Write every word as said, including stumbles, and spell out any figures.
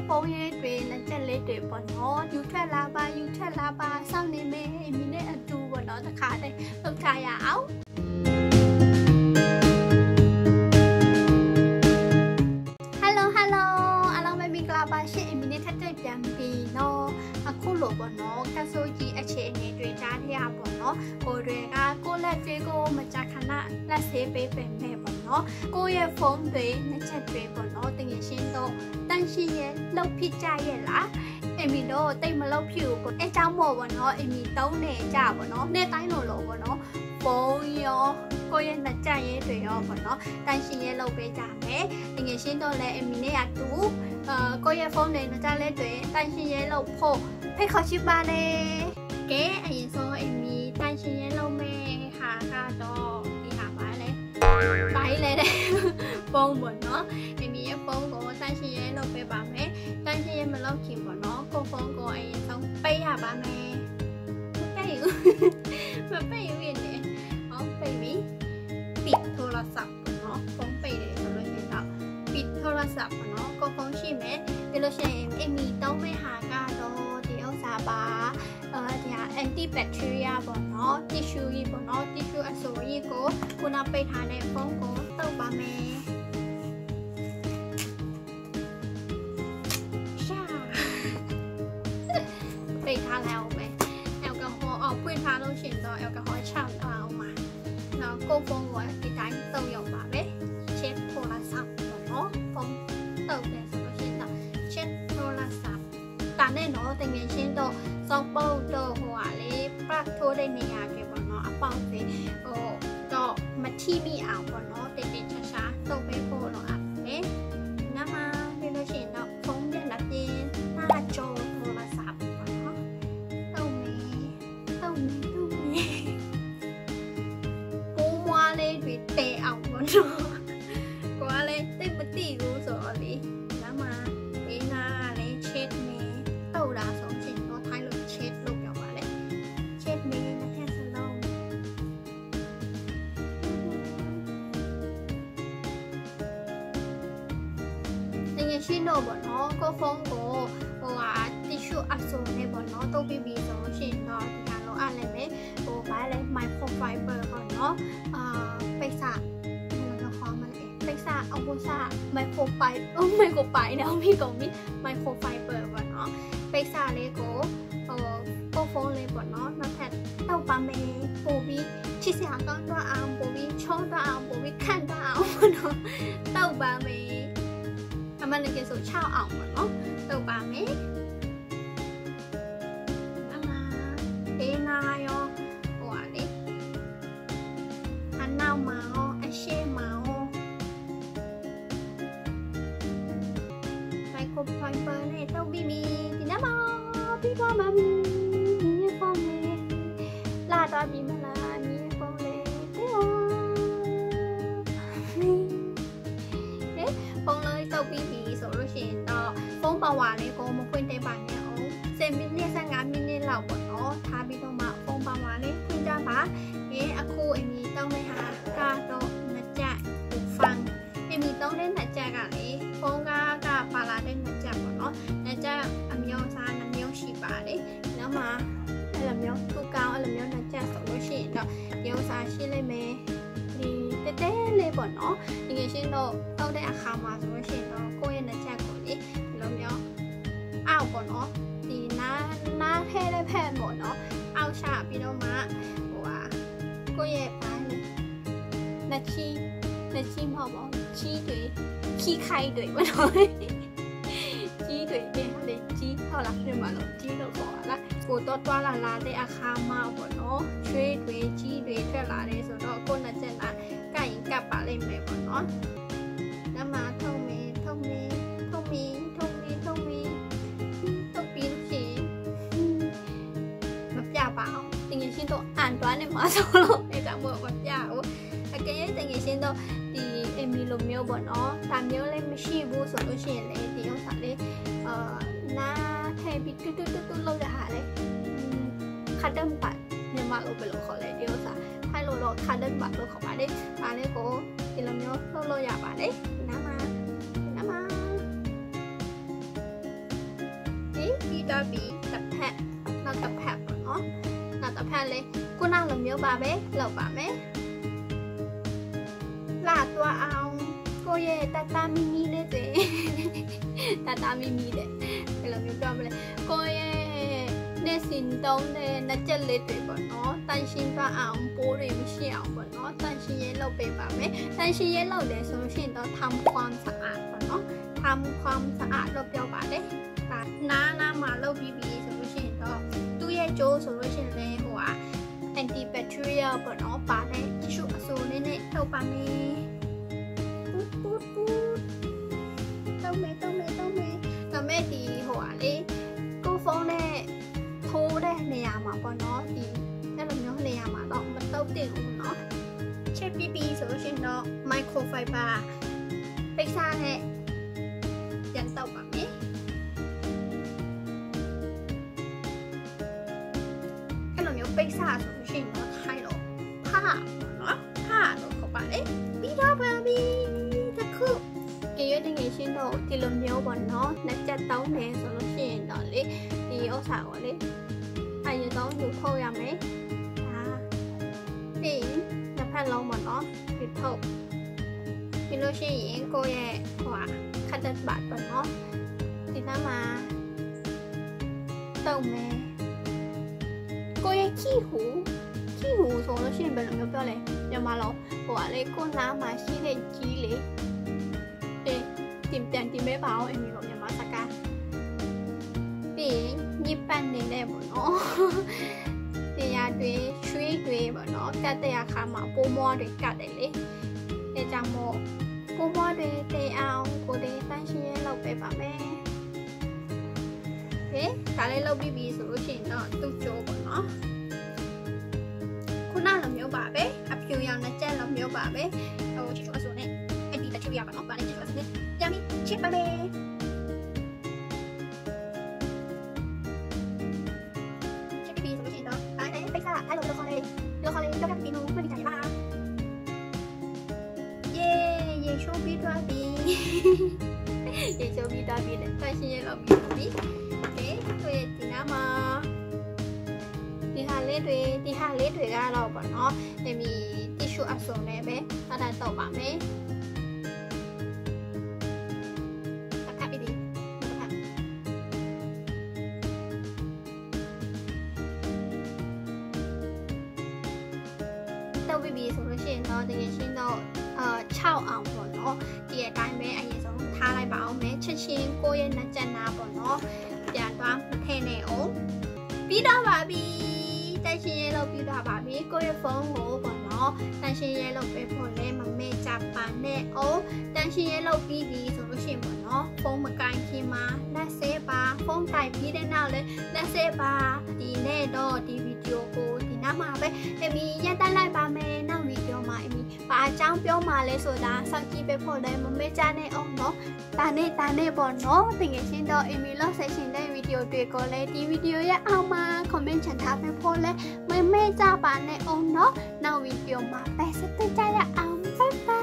ဖုန်းရေးတွေလက်ချက်လေးတွေပေါ့နော်ယူထက်လာပါယူထက်လာပါစောင့်နေမယ်အမီနဲ့အတူပေါ့နော်တခါတည်းလုပ်ထားရအောင်ပါရှင့်အမီနဲ့ထပ်တက်ပြန်ပြီးတော့အခုလိုပေါ့နော်ကဆိုကြီးအခြေအနေတွေကြားရပေါ့နော်ကိုတွေကကိုလက်တွေကိုမကြခဏလက်ဆေးပေးပင်မဲ့ပေါ့နော်ကိုရဲ့ဖုန်းတွေနှစ်ချက်တွေပေါ့နော်တကယ်ရှင်းတော့တန်ရှင်းရဲ့လောက်ဖြစ်ကြရဲ့လားအမီတော့တိတ်မလောက်ဖြစ်ဘူးပေါ့အဲကြောင့်မို့ပေါ့နော်အမီတုံးနေကြပေါ့နော်နေ့တိုင်းလိုလိုပေါ့နော်ဖုန်းရောကိုရဲ့နှစ်ချက်ရဲ့တွေရောပေါ့နော်တန်ရှင်းရဲ့လောက်ပေးကြမယ်တကယ်ရှင်းတော့လည်းအမီနဲ့အတူအာကိုရဲ့ဖုန်းတွေနဲ့ကြားလဲတွေတန်ရှင်းရဲလို့ဖို့ဖိတ်ခေါ်ချပါလေကဲအရင်ဆုံးအမီတန်ရှင်းရဲလို့မဲ့ဟာကတော့ဒီဟာပါလေပိုင်းလေတဲ့ဖုန်းပေါ့နော်အမီရဲ့ဖုန်းကိုတန်ရှင်းရဲလို့ပေးပါမယ်တန်ရှင်းရဲမလုပ်ခင်ပေါ့နော်ကိုဖုန်းကိုအရင်ဆုံးပေးရပါမယ်မပေးဘူးမပေးဘူးရင်လည်းဟောပေးပြီปิดโทรศัพท์ပေါ့နော်ဖုန်းပေးတယ်ဆိုလို့ရှိရင်တော့ปิดโทรศัพท์ပေါ့နော်ကိုဖုန်းရှိမယ်ဒီလိုရှင်အမီတောင်းမဲ့ဟာကတော့ဒီဥစ္စာပါအဲဒီဟာ anti bacteria ပေါ့နော် tissue ကြီးပေါ့နော် tissue အစိုးရကိုခုနပိတ်ထားတဲ့ဖုန်းကိုတုပ်ပါမယ်ရှာပိတ်ထားလိုက်အောင်ပဲแอลกอฮอล์အောက်ဖွင့်ထားလို့ရှင်တော့แอลกอฮอล์ချောင်းအောင်မှာနောက်ကိုဖုန်းကိုဒီတိုင်းတုပ်ရောက်ပါပဲเช็ดโทรศัพท์ပေါ့နော်ဖုန်းတုပ်တယ်တာနဲ့တော့တကယ်ရှင်းတော့စောက်ပုတ်တော့ဟိုဟာလေပတ်ထိုးတဲ့နေရာကပေါ့နော်အပေါက်တွေဟိုတော့မထိမိအောင်ပေါ့နော်တိတ်တိတ်ချာချာတုပ်ပေးဖို့တော့အဲ့လေနမပြီးလို့ရှိရင်တော့ဖုန်းနဲ့လက်ပြင်နားကြောโทรศัพท์ပေါ့နော်တုပ်မယ်တုပ်မယ်တုပ်မယ်ပိုးမွားလေးတွေတဲအောင်ပေါ့နော်ကိုကလည်းတိတ်မတိဘူးဆိုတော့လေနမဘေးနာလေးချက်နေတော့လာဆုံးရှင်တော့ထိုင်းလို့ချက်လို့ပြောပါလေချက်မင်းနဲ့ထက်စလုံးတကယ်ရှင်းတော့ပေါ့နော်ကိုဖုန်းကိုဟိုဟာတီရှူအပ်ဆုံးနဲ့ပေါ့နော်တုပ်ပြီးပြီးဆိုရှင်တော့ဒီကတော့အားလည်းပဲဟိုဘာလဲ microfiber ပေါ့နော်အာပိတ်စာပိတ်စာเอาပိုစာไมโครไฟเออไมโครไฟนะพี่กงนี่ไมโครไฟเบอร์ပေါ့နော်ပိတ်စာလေးကိုဟိုကိုဖုန်းလေးပေါ့နော်နောက်ထပ်တောက်ပါမယ်ပို့ပြီးချစ်စရာကောင်းတော့အောင်ပို့ပြီးချောတော့အောင်ပို့ပြီးခန့်တော့အောင်ပေါ့နော်တောက်ပါမယ်အမှန်တကယ်ဆိုချောက်အောင်ပေါ့နော်တောက်ပါမယ်အမအေးနာရောဟိုဟာလေအနောက်မှာရောအရှေ့မှာကိုဖိုင်ပါနဲ့တောက်ပြီးပြီဒီနာမပြီးတော့မှမြေဖုန်းလေးလာတော့ပြီမလားမြေဖုန်းလေးတဲ့ဟဲ့ဖုန်းလေးတောက်ပြီးပြီဆိုလို့ရှိရင်တော့ဖုန်းပါဝါလေးကိုမဖွင့်တဲ့ပါနဲ့အောင်ဆယ်မိနစ်ဆယ်ငါးမိနစ်လောက်ပေါ့နော်ထားပြီးတော့မှဖုန်းပါဝါလေးဖွင့်ကြပါဒီအခုအမီတောင်းတဲ့ဟာကတော့နှစ်ကြဖန်အမီတောင်းတဲ့နှစ်ကြကလေဖုန်းကကပါလာတဲ့နှစ်ကြပေါ့နော်နှစ်ကြအမျိုးအစားနှမျိုးရှိပါတယ်နောက်မှအဲ့လိုမျိုးသူ့ကောင်းအဲ့လိုမျိုးနှစ်ကြဆိုလို့ရှိရင်တော့ရုပ်စားရှိလိမ့်မယ်ဒီတဲတဲလေးပေါ့နော်တကယ်ရှင်းတော့တောက်တဲ့အခါမှာဆိုလို့ရှိရင်တော့ကိုယ့်ရဲ့နှစ်ကြကိုလေဒီလိုမျိုးအောက်ပေါ့နော်ဒီနားနားထဲတဲ့ဖက်ပေါ့နော်အောက်ချပြီးတော့မှဟိုဟာကိုယ့်ရဲ့ပိုင်းလက်ချီလက်ချီမဟုတ်ပါဘူးချီတွေခီးခိုက်တွေပေါ့နော်ကြီးတွေเนี่ยလေကြီးဟုတ်လားပြင်ပါလို့ကြီးလို့ခေါ်တာလားကိုတော့တွားလာလာတဲ့အခါမှာပေါ့နော်ချွေးတွေကြီးတွေထွက်လာတယ်ဆိုတော့ကိုနှစ်ချက်လားကရင်ကပ်ပါလိမ့်မယ်ပေါ့နော်နမထုံးမင်းထုံးမင်းထုံးမင်းထုံးမင်းထုံးမင်းတုတ်ပြီးလို့ရှိရင်မပြပါအောင်တင်ငယ်ရှင်းတော့အန်တွားနေမှာဆိုလို့အဲကြောင့်မို့မပြဘူးအကယ်၍တင်ငယ်ရှင်းတော့ဒီအမီလိုမျိုးပေါ့နော်ဒါမျိုးလည်းမရှိဘူးဆိုလို့ရှိရင်လေဒီဥစ္စာလေးအာနားထည့်ပြီးတူတူတူတူလောက်ရဟာလေခါဒမ်ပတ်မြန်မာလိုဘယ်လိုခေါ်လဲဒီဥစ္စာထိုင်လို့တော့ခါဒမ်ပတ်လို့ခေါ်ပါတယ်ဒါလေးကိုဒီလိုမျိုးလှုပ်လို့ရပါတယ်နားမှာနားမှာตัวบีตับแพะเราตับแพะเนาะเราตับแพะเลยกูนั่งหลับเมียวบาเบ้หลับบ่าไหมลาตัวเอาโกเย่ตาตามิมิเลยเจ๊ตาตามิมิเลยหลับเมียวตัวไปเลยโกเย่ในสินตรงในนัดเจริญไปบ่เนาะตันชินว่าเอาปูริมเชี่ยวบ่เนาะตันชินเย่เราไปบ่าไหมตันชินเย่เราเดี๋ยวสมมติเราทำความสะอาดบ่เนาะทำความสะอาดเราเปียวบ่าเด้แต่น้าน้ามาเราบีบีสมมติเราตู้เย็นโจสมมติเลยหัวแอนตี้แบคทีเรียบ่เนาะป่าได้ทิชชู่อสูรเนี่ยเนี่ยเราป่ามีปุ๊บปุ๊บปุ๊บต้องเมต้องเมต้องเมต้องเมดีหัวเลยกูฟ้องได้โทรได้ในยามาบ่เนาะดีถ้าเราเนาะในยามาดอกมันเต้าเตียงเนาะเช็ดบีบีสมมติเนาะไมโครไฟบาร์ไปซ่าเนี่ยยันเต้าป่ามีไปซ่าสมชิงเนาะไทยหรอผ้าเนาะผ้าตัวเขาไปเลยบีดาบาบีตะคุเกี่ยวกับอย่างเช่นเราที่ลมเดียวบนเนาะนักจัดเต้าเนสสมชิงเนาะเลยที่เอาสาวเลยอายุต้องอยู่เท่ายังไหมอ่านี่นักพันเราหมดเนาะอยู่เท่าพี่ลูกชิงก็แย่กว่าขัดบัตรบนเนาะที่น่ามาเต้าแม่ก็ยังขี้หูขี้หูส่งแล้วชิมไปหลังก็เปล่าเลยอย่ามาเราหัวเลยก็น้ำมาชี้เลยจี้เลยเอ๊ะติ่มแตงติ่มไม่เบาเอ็มมีบอกอย่ามาสักการปีญี่ปุ่นเนี่ยได้บ่เนาะเดียด้วยช่วยด้วยบ่เนาะแต่แต่ยาขามาปูมัวด้วยกัดได้เลยเดจังโมปูมัวด้วยเตะเอากูเดตั้งชื่อเราไปป่ะแม่เอ๊ะถ้าเลยเราบีบีสุดชินเนาะตุ๊กโจบ่เนาะคุณน่าเราเมียวบ่าเบ้อับผิวยังนะเจ้เราเมียวบ่าเบ้เอาชิชูอสูเนี่ยไอ้ดีแต่ชิวยาบ่เนาะบ่าเนี่ยชิชูอสูเนี่ยยังมีชิบะเบ้ชิบบีสุดชินเนาะไอ้ไอ้ไปซ่าไอ้เราละครเลยละครเลยเจ้าแม่ปีนูไม่ดีใจมากเย่เย่โชว์บีตัวบีเย่โชว์บีตัวบีเนี่ยตั้งชื่อเราบีบีด้วยที่น้ามาที่หาเล่ด้วยที่หาเล่ด้วยก็เราบ่เนาะจะมีทิชชู่อัดส่งได้ไหมถ้าได้ต่อบ่ไหมตักแทบไปดีตักเต้าบีบีสมมติเช่นเนาะจะเช่นเนาะเอ่อเช่าเอาบ่เนาะที่จะได้ไหมไอ้ยังสมท่าอะไรบ่เอาไหมเช่นเช่นก็ยังนัดจันนาบ่เนาะจานตัวเทเนโอปีดาบาบีแต่ชิเยเราปีดาบาบีก็ยังฟ้องโง่บ่เนาะแต่ชิเยเราไปผลเล่มันไม่จับปานเนโอแต่ชิเยเราปีบีสมมติเช่นบ่เนาะฟ้องมาการคีมาและเซบาฟ้องไต่พี่ได้น่าเลยและเซบาดีเน่ดอดีวิดีโอโกดีน่ามาไปเอมียันตั้งไล่บาเมนั่งวิดีโอมาเอมีป้าจ้างเปี้ยวมาเลยโซดาสักกี่ไปผลเลยมันไม่จ้าเนโอเนาะตาเน่ตาเน่บ่เนาะถึงอย่างเช่นดอเอมีเล่าใส่ชิ้นได้วิดีโอด้วยก็เลยดีวิดีโออย่าเอามาคอมเมนต์ฉันทักไปโพสเลยไม่ไม่จ้าปานในองเนาะนาวิดีโอมาไปสเตใจอย่าเอาไปไป